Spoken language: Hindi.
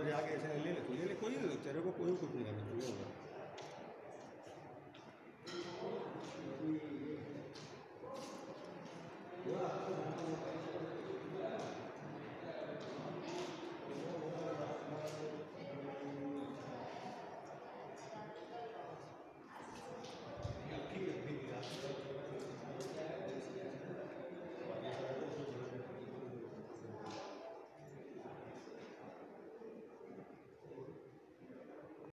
और जाके ऐसे ले ले, तो ले ले, कोई तेरे को कोई कुछ नहीं